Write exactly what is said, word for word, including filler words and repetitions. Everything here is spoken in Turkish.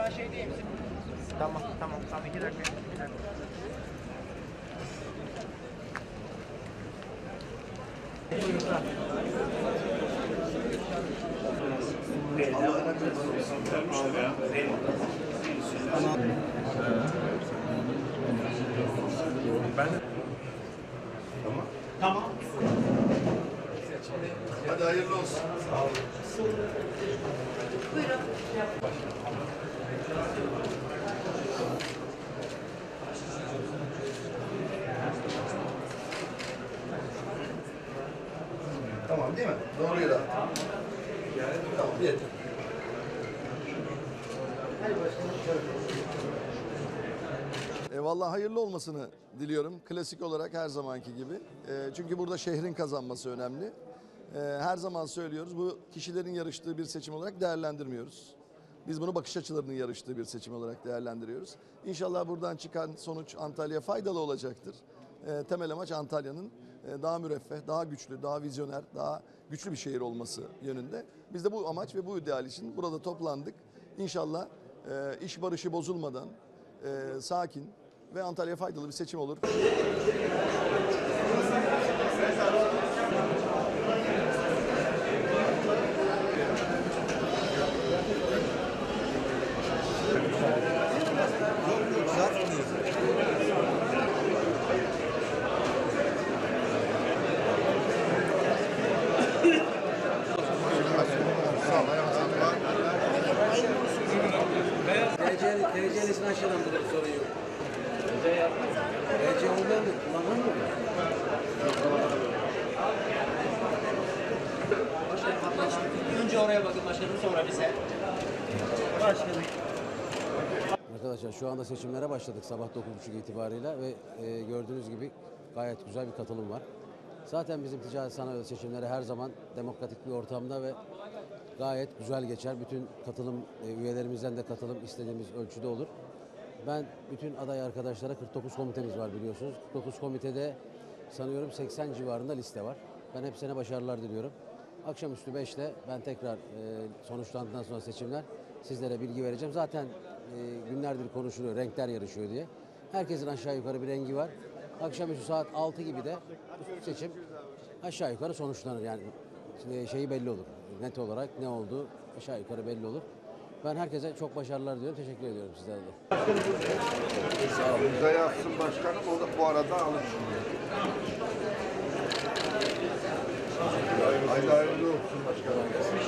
ben şey diyeyim. Tamam, tamam, tamam. İki dakika, iki dakika. Ben de... Tamam. Tamam. Hadi hayırlı olsun. Sağ olun. Buyurun. Tamam değil mi? Doğru yere. Tamam yeter. E, vallahi hayırlı olmasını diliyorum. Klasik olarak her zamanki gibi. E, çünkü burada şehrin kazanması önemli. E, her zaman söylüyoruz, bu kişilerin yarıştığı bir seçim olarak değerlendirmiyoruz. Biz bunu bakış açılarının yarıştığı bir seçim olarak değerlendiriyoruz. İnşallah buradan çıkan sonuç Antalya'ya faydalı olacaktır. E, temel amaç Antalya'nın e, daha müreffeh, daha güçlü, daha vizyoner, daha güçlü bir şehir olması yönünde. Biz de bu amaç ve bu ideal için burada toplandık. İnşallah e, iş barışı bozulmadan, e, sakin ve Antalya'ya faydalı bir seçim olur. T C'lisini aşağıdan bulup sorun yok. T C olmayan mı? Kullanmam mı? Önce oraya bakın başkanım, sonra bize. Başkanım. Arkadaşlar şu anda seçimlere başladık sabah dokuz buçuk itibariyle ve e, gördüğünüz gibi gayet güzel bir katılım var. Zaten bizim ticaret sanayi seçimleri her zaman demokratik bir ortamda ve gayet güzel geçer. Bütün katılım e, üyelerimizden de katılım istediğimiz ölçüde olur. Ben bütün aday arkadaşlara kırk dokuz komitemiz var biliyorsunuz. kırk dokuz komitede sanıyorum seksen civarında liste var. Ben hepsine başarılar diliyorum. Akşamüstü beşte ben tekrar e, sonuçlandıktan sonra seçimler sizlere bilgi vereceğim. Zaten e, günlerdir konuşuluyor, renkler yarışıyor diye. Herkesin aşağı yukarı bir rengi var. Akşamüstü saat altı gibi de seçim aşağı yukarı sonuçlanır. Yani e, şeyi belli olur. Net olarak ne oldu aşağı yukarı belli olur. Ben herkese çok başarılar diliyorum. Teşekkür ediyorum sizlere de. Sağ olun. İmza yazsın başkanım. O da bu arada alın. Hayırlı hayırlı olsun başkanım.